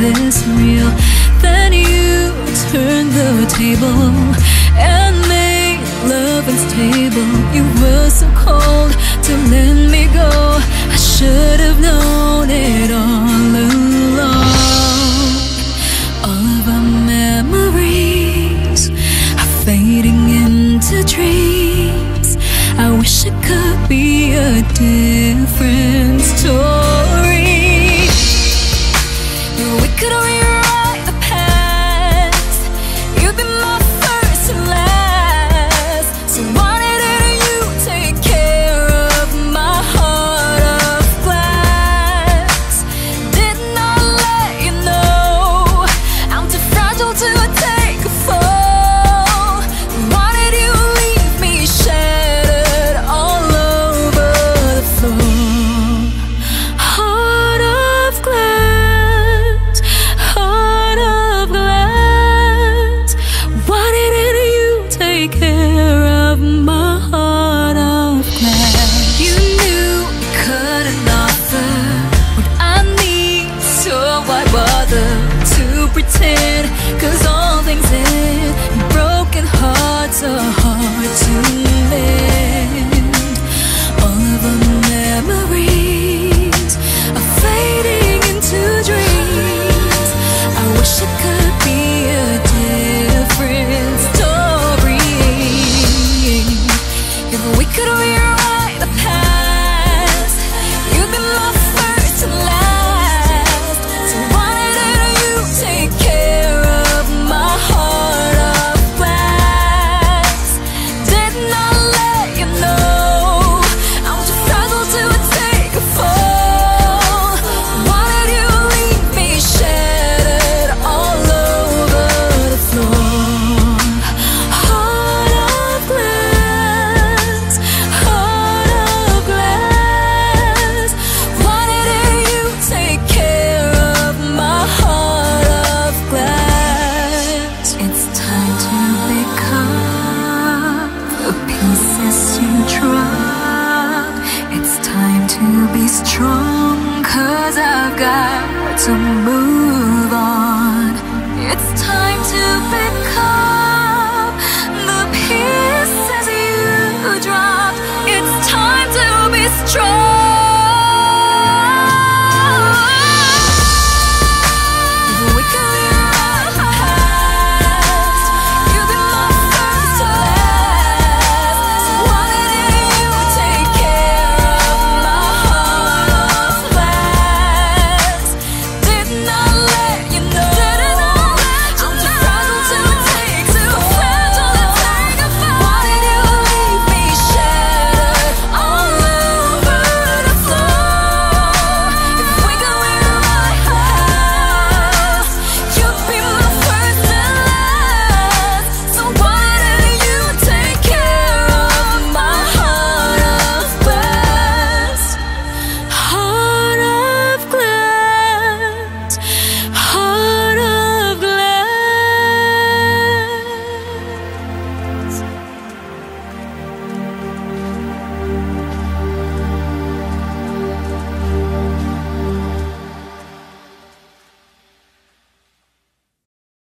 this real. Then you turned the table and made love unstable. You were so cold to let me go. I should have known it all along. All of our memories are fading into dreams. I wish it could be a different story. We could rewrite the past. You'd be my first and last. So why didn't you take care of my heart of glass? Didn't I let you know I'm too fragile to take a fall? Why did you leave me shattered all over the floor? Heart of glass, heart of glass. Why didn't you take care of my heart of glass? You knew you couldn't offer what I need, so why bother to pretend? 'Cause all things end, broken hearts are hard to mend. All of our memories are fading into dreams. I wish it could be a different story. If we could rewrite the past, you'd be my first and last. So why didn't you take care of my heart of glass? Didn't I let you know I'm too fragile to take a fall? Why did you leave me shattered all over the floor? Heart of glass, heart of glass. Why didn't you take care of my heart of glass? It's time to pick up the pieces you dropped. It's time to be strong, 'cause I've got to move on. It's time to pick up the pieces you dropped. It's time to be strong.